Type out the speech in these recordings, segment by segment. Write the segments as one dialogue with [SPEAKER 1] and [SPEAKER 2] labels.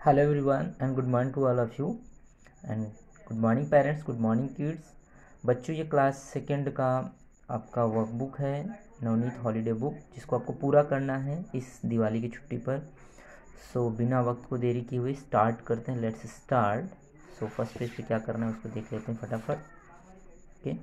[SPEAKER 1] Hello everyone and good morning to all of you and good morning parents, good morning kids। बच्चों, ये class second का आपका workbook है Navneet holiday book, जिसको आपको पूरा करना है इस दिवाली की छुट्टी पर। सो बिना वक्त को देरी किए हुए स्टार्ट करते हैं। Let's start. So first page पे क्या करना है उसको देख लेते हैं फटाफट। ओके,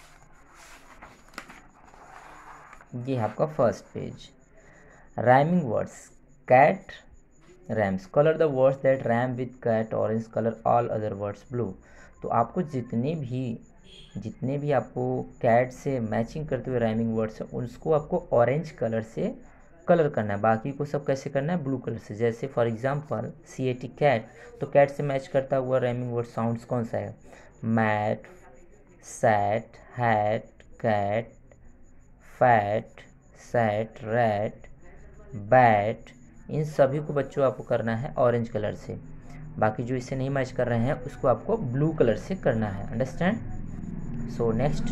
[SPEAKER 1] ये है आपका first page. Rhyming words, cat rams, colour the words that ram with cat orange, colour all other words blue. तो आपको जितने भी आपको कैट से मैचिंग करते हुए राइमिंग वर्ड्स हैं उसको आपको ऑरेंज कलर से कलर करना है, बाकी को सब कैसे करना है, ब्लू कलर से। जैसे फॉर एग्जांपल CAT कैट, तो कैट से मैच करता हुआ राइमिंग वर्ड साउंड्स कौन सा है? Mat, sat, hat, cat, fat, sat, rat, bat. इन सभी को बच्चों आपको करना है ऑरेंज कलर से, बाकी जो इससे नहीं मैच कर रहे हैं उसको आपको ब्लू कलर से करना है। Understand? So next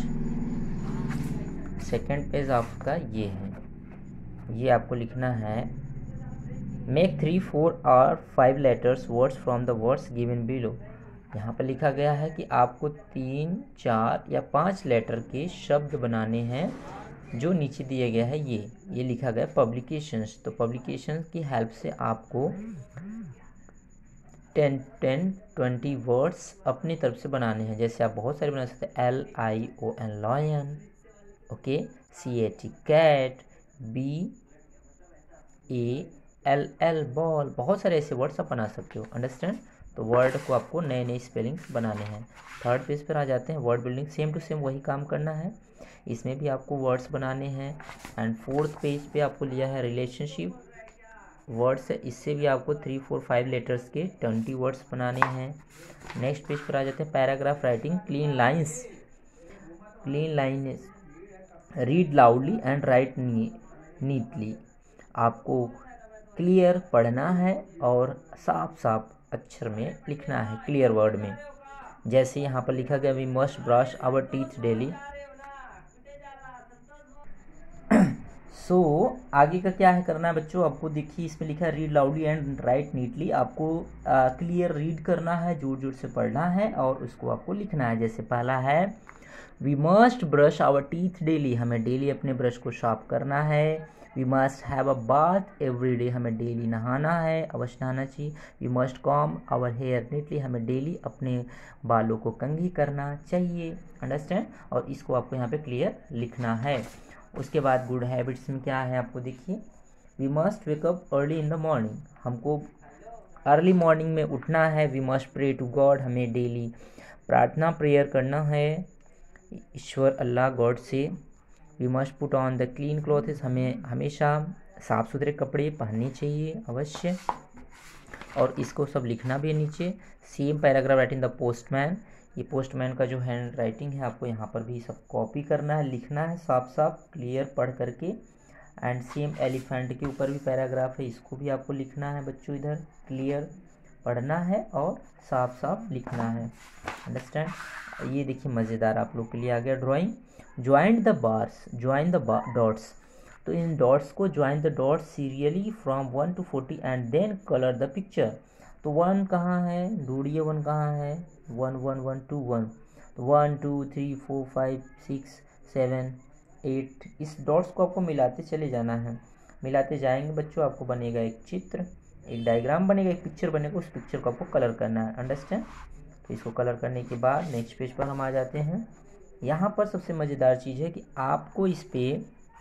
[SPEAKER 1] second page आपका ये है, ये आपको लिखना है मेक 3, 4 और 5 letters words from the words given below. यहाँ पर लिखा गया है कि आपको 3, 4 या 5 लेटर के शब्द बनाने हैं जो नीचे दिया गया है। ये लिखा गया पब्लिकेशंस। तो पब्लिकेशंस की हेल्प से आपको 10-20 वर्ड्स अपनी तरफ से बनाने हैं। जैसे आप बहुत सारे बना सकते हैं, LION lion, okay, CAT cat, BALL ball, बहुत सारे ऐसे वर्ड्स आप बना सकते हो। अंडरस्टैंड? तो वर्ड को आपको नए नए स्पेलिंग्स बनाने हैं। थर्ड पेज पर आ जाते हैं, word building. Same to same वही काम करना है, इसमें भी आपको वर्ड्स बनाने हैं। एंड फोर्थ पेज पे आपको लिया है रिलेशनशिप वर्ड्स, इससे भी आपको 3, 4, 5 लेटर्स के 20 वर्ड्स बनाने हैं। नेक्स्ट पेज पर आ जाते हैं paragraph writing, clean lines, read loudly and write neatly. आपको क्लियर पढ़ना है और साफ साफ अक्षर में लिखना है, क्लियर वर्ड में। जैसे यहाँ पर लिखा गया, we must brush our teeth daily. So आगे का क्या है करना है बच्चों, आपको देखिए इसमें लिखा है read loudly and write neatly. आपको क्लियर रीड करना है, जोर जोर से पढ़ना है और उसको आपको लिखना है। जैसे पहला है we must brush our teeth daily, हमें डेली अपने ब्रश को साफ करना है। We must have a bath every day, हमें डेली नहाना है, अवश्य नहाना चाहिए। We must comb our hair neatly, हमें डेली अपने बालों को कंघी करना चाहिए। अंडरस्टैंड? और इसको आपको यहाँ पे क्लियर लिखना है। उसके बाद गुड हैबिट्स में क्या है आपको देखिए, we must wake up early in the morning, हमको अर्ली मॉर्निंग में उठना है। We must pray to God, हमें डेली प्रार्थना प्रेयर करना है ईश्वर अल्लाह गॉड से। We must put on the clean clothes, हमें हमेशा साफ़ सुथरे कपड़े पहनने चाहिए अवश्य। और इसको सब लिखना भी है नीचे। Same paragraph writing the postman, ये पोस्टमैन का जो हैंड राइटिंग है आपको यहाँ पर भी सब कॉपी करना है, लिखना है साफ साफ क्लियर पढ़ करके। एंड सेम एलिफेंट के ऊपर भी पैराग्राफ है, इसको भी आपको लिखना है बच्चों, इधर क्लियर पढ़ना है और साफ साफ लिखना है। अंडरस्टैंड? ये देखिए मज़ेदार आप लोग के लिए आ गया drawing, join the bars, join the dots. तो इन डॉट्स को join the dots serially from 1 to 40 and then colour the picture. तो 1 कहाँ है, ढूंढिए 1 कहाँ है, 1 1 1 2 1, तो 1 2 3 4 5 6 7 8, इस डॉट्स को आपको मिलाते चले जाना है। मिलाते जाएंगे बच्चों, आपको बनेगा एक चित्र, एक डायग्राम बनेगा, एक पिक्चर बनेगा, उस पिक्चर को आपको कलर करना है। अंडरस्टैंड? तो इसको कलर करने के बाद नेक्स्ट पेज पर हम आ जाते हैं। यहाँ पर सबसे मज़ेदार चीज़ है कि आपको इस पर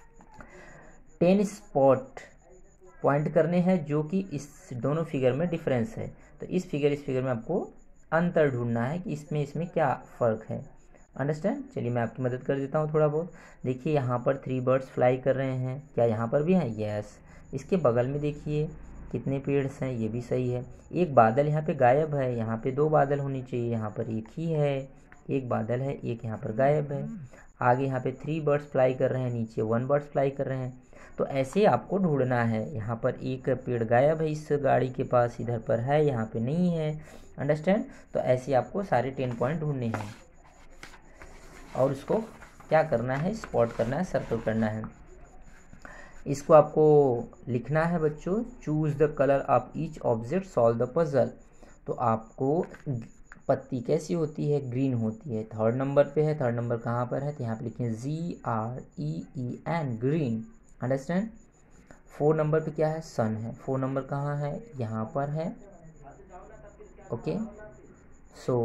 [SPEAKER 1] 10 स्पॉट पॉइंट करने हैं जो कि इस दोनों फिगर में डिफरेंस है। तो इस फिगर में आपको अंतर ढूंढना है कि इसमें क्या फ़र्क है। अंडरस्टैंड? चलिए मैं आपकी मदद कर देता हूँ थोड़ा बहुत। देखिए यहाँ पर 3 बर्ड्स फ्लाई कर रहे हैं, क्या यहाँ पर भी हैं? यस। इसके बगल में देखिए कितने पेड़्स हैं, ये भी सही है। एक बादल यहाँ पे गायब है, यहाँ पे 2 बादल होनी चाहिए, यहाँ पर एक ही है, एक बादल है, एक यहाँ पर गायब है। आगे यहाँ पे 3 बर्ड्स फ्लाई कर रहे हैं, नीचे 1 बर्ड्स फ्लाई कर रहे हैं। तो ऐसे आपको ढूंढना है। यहाँ पर एक पेड़ गायब है इस गाड़ी के पास, इधर पर है, यहाँ पे नहीं है। अंडरस्टैंड? तो ऐसे आपको सारे 10 पॉइंट ढूंढने हैं और उसको क्या करना है, स्पॉट करना है, सर्कल करना है। इसको आपको लिखना है बच्चों, choose the colour of each object, solve the puzzle. तो आपको पत्ती कैसी होती है, ग्रीन होती है। थर्ड नंबर पे है, थर्ड नंबर कहाँ पर है, तो यहाँ पे लिखें GREEN, ग्रीन, अंडरस्टैंड। 4 नंबर पे क्या है, सन है। 4 नंबर कहाँ है, यहाँ पर है, ओके। सो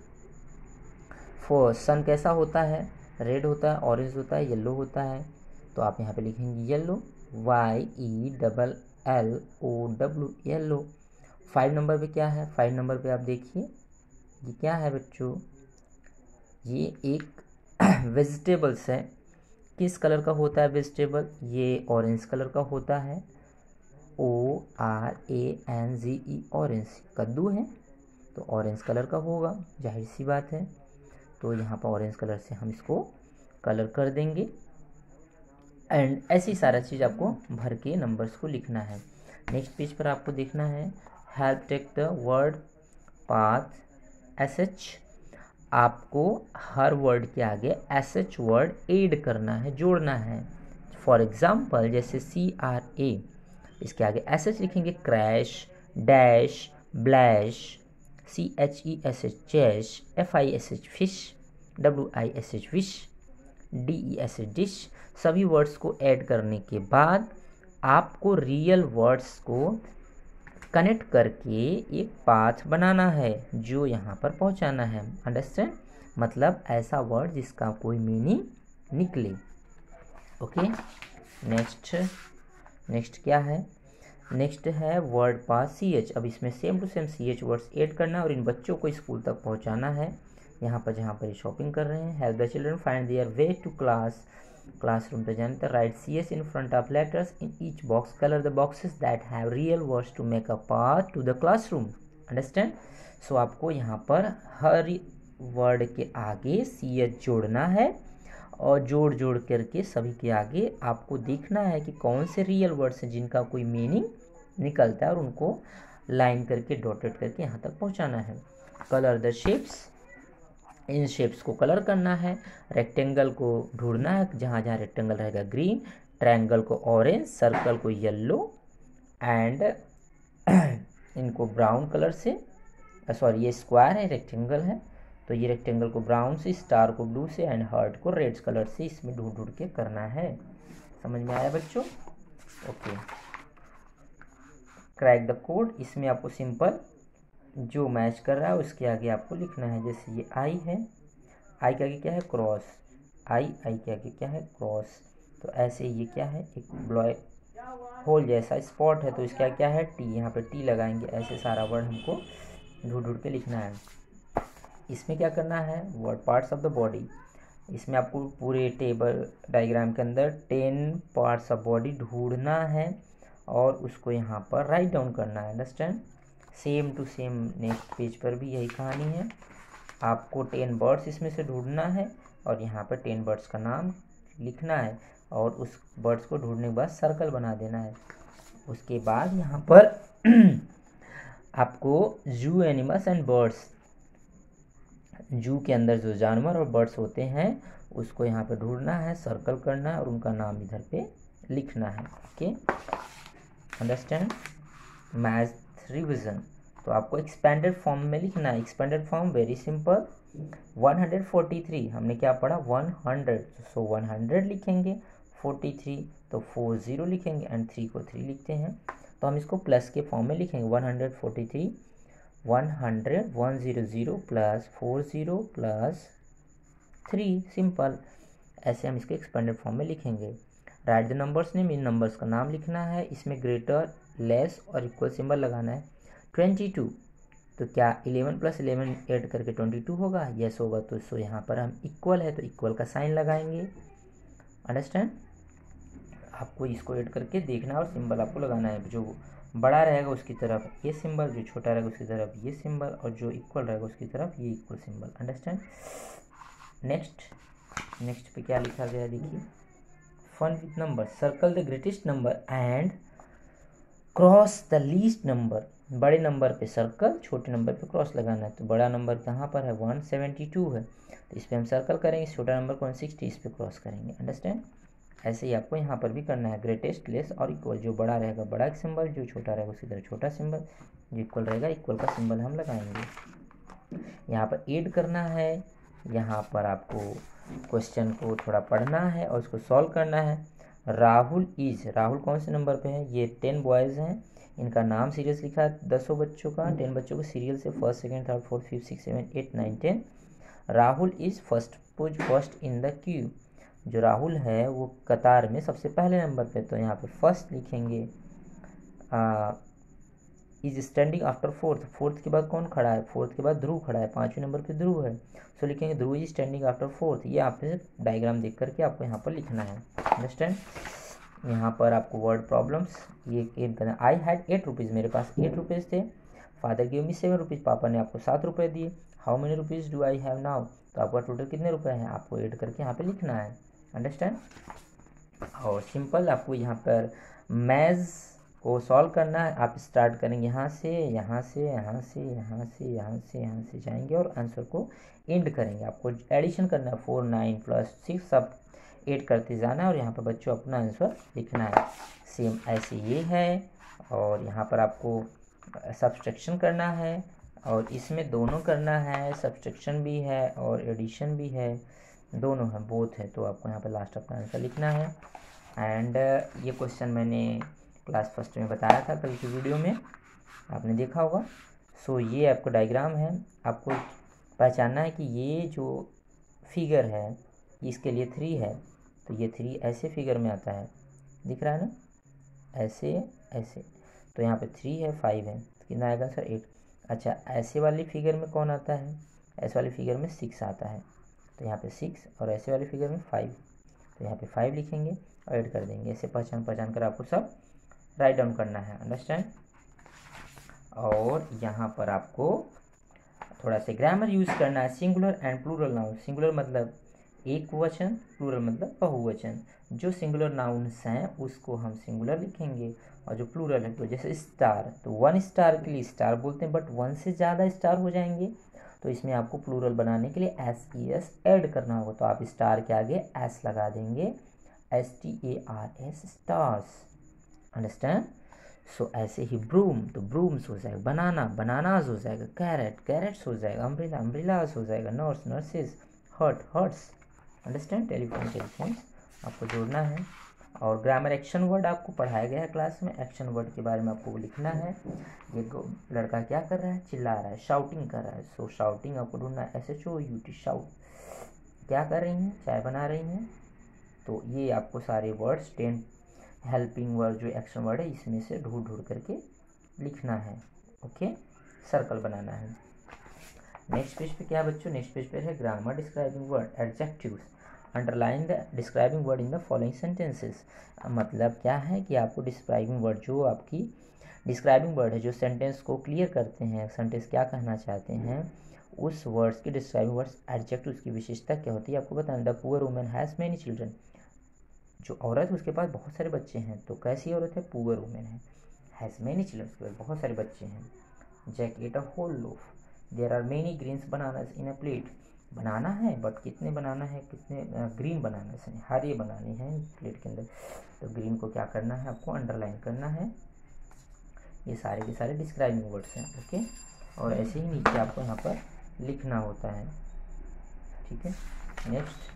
[SPEAKER 1] सन कैसा होता है, रेड होता है, ऑरेंज होता है, येलो होता है। तो आप यहाँ पे लिखेंगे येलो, YELLOW, येलो। 5 नंबर पे क्या है, 5 नंबर पे आप देखिए ये क्या है बच्चों, ये एक वेजिटेबल्स है। किस कलर का होता है वेजिटेबल, ये ऑरेंज कलर का होता है, ORANGE, ऑरेंज। कद्दू है तो ऑरेंज कलर का होगा, जाहिर सी बात है। तो यहाँ पर ऑरेंज कलर से हम इसको कलर कर देंगे। एंड ऐसी सारा चीज़ आपको भर के नंबर्स को लिखना है। नेक्स्ट पेज पर आपको देखना है, help take the word path SH। आपको हर वर्ड के आगे SH वर्ड ऐड करना है, जोड़ना है। फॉर एग्जाम्पल जैसे CRA, इसके आगे SH लिखेंगे, crash, dash, blash, CHESH, chash, FISH, fish, WISH, wish, DESH, dish. सभी वर्ड्स को ऐड करने के बाद आपको रियल वर्ड्स को कनेक्ट करके एक पाथ बनाना है जो यहाँ पर पहुँचाना है, अंडरस्टैंड। मतलब ऐसा वर्ड जिसका कोई मीनिंग निकले, ओके। नेक्स्ट क्या है, नेक्स्ट है वर्ड पाथ CH। अब इसमें same to same CH words add करना और इन बच्चों को स्कूल तक पहुँचाना है, यहाँ पर जहाँ पर शॉपिंग कर रहे हैं। Help the children find their way to classroom पे जाने तक। Write CS in front of letters in each box, colour the boxes that have real words to make a path to the classroom, understand. So आपको यहाँ पर हर word के आगे CH जोड़ना है और जोड़ करके सभी के आगे आपको देखना है कि कौन से रियल वर्ड्स हैं जिनका कोई मीनिंग निकलता है और उनको लाइन करके डॉटेड करके यहाँ तक पहुँचाना है। कलर द शेप्स, इन शेप्स को कलर करना है। रेक्टेंगल को ढूंढना है, जहाँ जहाँ रेक्टेंगल रहेगा ग्रीन, ट्रायंगल को ऑरेंज, सर्कल को येलो एंड इनको ब्राउन कलर से, सॉरी ये स्क्वायर है, रेक्टेंगल है तो ये रेक्टेंगल को ब्राउन से, स्टार को ब्लू से एंड हार्ट को रेड कलर से इसमें ढूंढ के करना है। समझ में आया बच्चों, ओके। क्रैक द कोड, इसमें आपको सिंपल जो मैच कर रहा है उसके आगे आपको लिखना है। जैसे ये I है, I के आगे क्या है, क्रॉस, I के आगे क्या है, क्रॉस। तो ऐसे ये क्या है, एक ब्लैक होल जैसा स्पॉट है तो इसका क्या है, T, यहाँ पे T लगाएंगे। ऐसे सारा वर्ड हमको ढूंढ के लिखना है। इसमें क्या करना है, word parts of the body, इसमें आपको पूरे टेबल डायग्राम के अंदर 10 पार्ट्स ऑफ बॉडी ढूंढना है और उसको यहाँ पर राइट डाउन करना है, understand. Same to same next page पर भी यही कहानी है। आपको 10 बर्ड्स इसमें से ढूंढना है और यहाँ पर 10 बर्ड्स का नाम लिखना है और उस बर्ड्स को ढूंढने के बाद सर्कल बना देना है। उसके बाद यहाँ पर आपको जू एनिमल्स एंड बर्ड्स, जू के अंदर जो जानवर और बर्ड्स होते हैं उसको यहाँ पे ढूंढना है, सर्कल करना है और उनका नाम इधर पे लिखना है, ओके, अंडरस्टैंड। मैथ रिवीजन, तो आपको एक्सपेंडेड फॉर्म में लिखना है। एक्सपेंडेड फॉर्म वेरी सिंपल, 143 हमने क्या पढ़ा, 100, सो 100 लिखेंगे, 43 तो 40 लिखेंगे एंड 3 को 3 लिखते हैं। तो हम इसको प्लस के फॉर्म में लिखेंगे, 143 100 100 प्लस 40 प्लस 3, सिंपल। ऐसे हम इसके एक्सपेंडेड फॉर्म में लिखेंगे। राइट द नंबर्स नेम, इन नंबर्स का नाम लिखना है। इसमें ग्रेटर, लेस और इक्वल सिंबल लगाना है। 22 तो क्या 11 + 11 ऐड करके 22 होगा, यस होगा। तो सो यहाँ पर हम इक्वल है तो इक्वल का साइन लगाएंगे, अंडरस्टैंड। आपको इसको ऐड करके देखना और सिंबल आपको लगाना है। जो बड़ा रहेगा उसकी तरफ ये सिंबल, जो छोटा रहेगा उसकी तरफ ये सिंबल और जो इक्वल रहेगा उसकी तरफ ये इक्वल सिंबल, अंडरस्टैंड। नेक्स्ट पे क्या लिखा गया देखिए, fun with number, circle the greatest number and cross the least number. बड़े नंबर पे सर्कल, छोटे नंबर पे क्रॉस लगाना है। तो बड़ा नंबर कहाँ पर है, 172 है तो इस पर हम सर्कल करेंगे। छोटा नंबर 160, इस पर क्रॉस करेंगे, अंडरस्टैंड। ऐसे ही आपको यहाँ पर भी करना है, ग्रेटेस्ट लेस और इक्वल, जो बड़ा रहेगा बड़ा का सिंबल, जो छोटा रहेगा उसकी तरह छोटा सिंबल, जो इक्वल रहेगा इक्वल का सिंबल हम लगाएंगे। यहाँ पर ऐड करना है, यहाँ पर आपको क्वेश्चन को थोड़ा पढ़ना है और उसको सॉल्व करना है। राहुल कौन से नंबर पे है? ये 10 बॉयज़ हैं, इनका नाम सीरियस लिखा है 10 बच्चों का, 10 बच्चों को सीरियल से first second third fourth fifth six seven 8 9 10। Rahul is first in the queue, जो राहुल है वो कतार में सबसे पहले नंबर पे, तो यहाँ पे फर्स्ट लिखेंगे। इज स्टैंडिंग आफ्टर फोर्थ के बाद कौन खड़ा है? फोर्थ के बाद ध्रुव खड़ा है, 5वें नंबर पे ध्रुव है, सो लिखेंगे Dhruv is standing after fourth. ये आप डायग्राम देख करके आपको यहाँ पर लिखना है, अंडरस्टैंड। यहाँ पर आपको वर्ड प्रॉब्लम्स ये करना। आई हैड 8 रुपीज़, मेरे पास 8 रुपीज़ थे। फादर गिव मी 7 रुपीज़, पापा ने आपको 7 रुपये दिए। How many rupees do I have now, तो आपका टोटल कितने रुपए हैं आपको ऐड करके यहाँ पे लिखना है, अंडरस्टैंड। और सिंपल आपको यहाँ पर मैज को सॉल्व करना है। आप स्टार्ट करेंगे यहाँ से यहाँ से यहाँ से यहाँ से यहाँ से यहाँ से जाएंगे और आंसर को एंड करेंगे। आपको एडिशन करना है, 4 9 प्लस 6 सब ऐड करते जाना है और यहाँ पर बच्चों अपना आंसर लिखना है। सेम ऐसे ये है और यहाँ पर आपको सब्सट्रैक्शन करना है और इसमें दोनों करना है, सब्सट्रैक्शन भी है और एडिशन भी है, दोनों है, बोथ है। तो आपको यहाँ पर लास्ट अपना आंसर लिखना है। एंड ये क्वेश्चन मैंने क्लास फर्स्ट में बताया था कल की वीडियो में, आपने देखा होगा। सो ये आपको डायग्राम है, आपको पहचानना है कि ये जो फिगर है इसके लिए 3 है, तो ये 3 ऐसे फिगर में आता है, दिख रहा है ना, ऐसे ऐसे, तो यहाँ पे 3 है 5 है, तो कितना आएगा सर 8। अच्छा ऐसे वाली फिगर में कौन आता है? ऐसे वाली फिगर में 6 आता है, तो यहाँ पे 6 और ऐसे वाली फिगर में 5, तो यहाँ पे 5 लिखेंगे और ऐड कर देंगे। ऐसे पहचान कर आपको सब राइट डाउन करना है, अंडरस्टैंड। और यहाँ पर आपको थोड़ा सा ग्रामर यूज करना है, singular and plural noun. Singular मतलब एक वचन, प्लूरल मतलब बहुवचन। जो सिंगुलर नाउन्स हैं उसको हम सिंगुलर लिखेंगे और जो प्लूरल है, तो जैसे स्टार, तो 1 स्टार के लिए स्टार बोलते हैं, बट 1 से ज़्यादा स्टार हो जाएंगे तो इसमें आपको प्लूरल बनाने के लिए SES ऐड करना होगा, तो आप स्टार के आगे S लगा देंगे, STARS, स्टार्स, अंडरस्टैंड। सो ऐसे ही ब्रूम, तो ब्रूम्स हो जाएगा, बनानाज हो जाएगा, कैरेट्स हो जाएगा, अम्ब्रेलाज हो जाएगा, नर्सेस, हर्ट्स, अंडरस्टैंड। टेलीफोन्स आपको जोड़ना है। और ग्रामर एक्शन वर्ड आपको पढ़ाया गया है क्लास में, एक्शन वर्ड के बारे में आपको लिखना है। ये लड़का क्या कर रहा है? चिल्ला रहा है, शाउटिंग कर रहा है, सो शाउटिंग आपको ढूंढना है, SHOUT, शाउट। क्या कर रही हैं? चाय बना रही हैं। तो ये आपको सारे वर्ड्स 10 हेल्पिंग वर्ड जो एक्शन वर्ड है इसमें से ढूंढ करके लिखना है, ओके, सर्कल बनाना है। नेक्स्ट पेज पे क्या है बच्चों? नेक्स्ट पेज पे है grammar describing word, adjectives. Underline the describing word in the following sentences. मतलब क्या है कि आपको डिस्क्राइबिंग वर्ड, जो आपकी डिस्क्राइबिंग वर्ड है, जो सेंटेंस को क्लियर करते हैं, सेंटेंस क्या कहना चाहते हैं, उस वर्ड्स की डिस्क्राइबिंग वर्ड्स, एडजेक्टिव, उसकी विशेषता क्या होती है आपको बताना। The poor woman has many children, जो औरत है उसके पास बहुत सारे बच्चे हैं, तो कैसी औरत है? पुअर वुमेन है। हैज़ मेनी चिल्ड्रन, उसके पास बहुत सारे बच्चे हैं। Jack ate a whole loaf, there are many greens bananas in a plate. Banana है बट कितने बनाना है, कितने ग्रीन बनाना है, हरे बनाने हैं प्लेट के अंदर, तो ग्रीन को क्या करना है आपको अंडरलाइन करना है। ये सारे के सारे डिस्क्राइबिंग वर्ड्स हैं, ओके। और ऐसे ही नीचे आपको यहाँ पर लिखना होता है, ठीक है। नेक्स्ट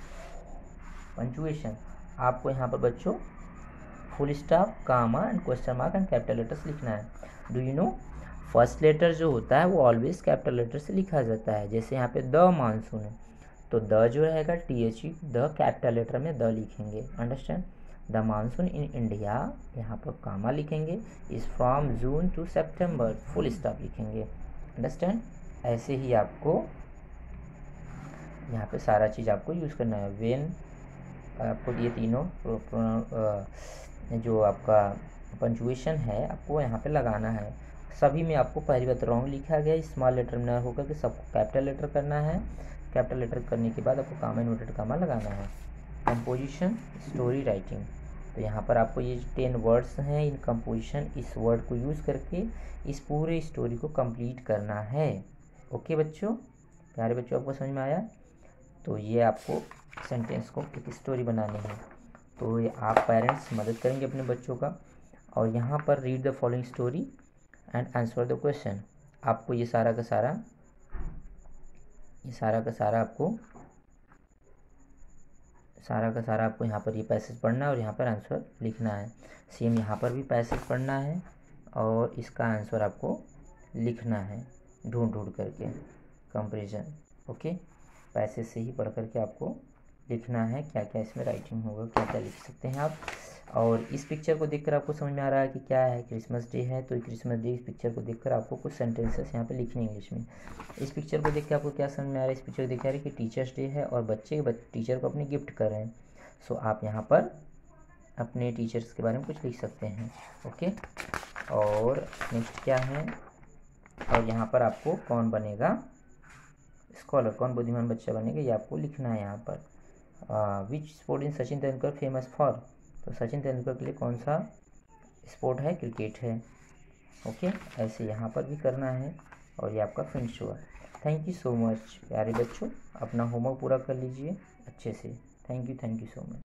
[SPEAKER 1] पंचुएशन, आपको यहाँ पर बच्चों full stop, comma and question mark and capital letters लिखना है। Do you know first letter जो होता है वो ऑलवेज कैपिटल लेटर से लिखा जाता है। जैसे यहाँ पे द मानसून है, तो द जो रहेगा THE, द कैपिटल लेटर में द लिखेंगे, understand. The monsoon in India, यहाँ पर कामा लिखेंगे, is from June to September, full stop लिखेंगे, अंडरस्टैंड। ऐसे ही आपको यहाँ पे सारा चीज़ आपको यूज़ करना है। वेन, आपको ये तीनों जो आपका पंचुएशन है आपको यहाँ पे लगाना है। सभी में आपको पहली बात रॉन्ग लिखा गया, स्मॉल लेटर में होकर के सबको कैपिटल लेटर करना है। कैपिटल लेटर करने के बाद आपको कामा इन्वर्टेड कामा लगाना है। कंपोजिशन, स्टोरी राइटिंग, तो यहाँ पर आपको ये 10 वर्ड्स हैं, इन कंपोजिशन, इस वर्ड को यूज़ करके इस पूरे स्टोरी को कंप्लीट करना है, ओके बच्चों। प्यारे बच्चों, आपको समझ में आया? तो ये आपको सेंटेंस को एक स्टोरी बनानी है। तो ये आप पेरेंट्स मदद करेंगे अपने बच्चों का। और यहाँ पर read the following story and answer the question. आपको ये सारा का सारा आपको यहाँ पर ये पैसेज पढ़ना है और यहाँ पर आंसर लिखना है। सेम यहाँ पर भी पैसेज पढ़ना है और इसका आंसर आपको लिखना है ढूंढ करके, कंपैरिजन। ओके, पैसेज से ही पढ़ करके आपको लिखना है क्या क्या इसमें राइटिंग होगा, क्या क्या लिख सकते हैं आप। और इस पिक्चर को देखकर आपको समझ में आ रहा है कि क्या है, क्रिसमस डे है, तो क्रिसमस डे इस पिक्चर को देखकर आपको कुछ सेंटेंसेस यहाँ पे लिखने इंग्लिश में। इस पिक्चर को देख के आपको क्या समझ में आ रहा है, इस पिक्चर को देख रहे हैं कि टीचर्स डे है और बच्चे टीचर को अपने गिफ्ट कर रहे हैं। सो आप यहाँ पर अपने टीचर्स के बारे में कुछ लिख सकते हैं। ओके, और नेक्स्ट क्या है, और यहाँ पर आपको कौन बनेगा स्कॉलर, कौन बुद्धिमान बच्चा बनेगा, ये आपको लिखना है यहाँ पर। Which sport in Sachin Tendulkar famous for, तो सचिन तेंदुलकर के लिए कौन सा स्पोर्ट है, क्रिकेट है। ओके, ऐसे यहाँ पर भी करना है और ये आपका फिनिश हुआ। थैंक यू सो मच प्यारे बच्चों, अपना होमवर्क पूरा कर लीजिए अच्छे से। Thank you so much.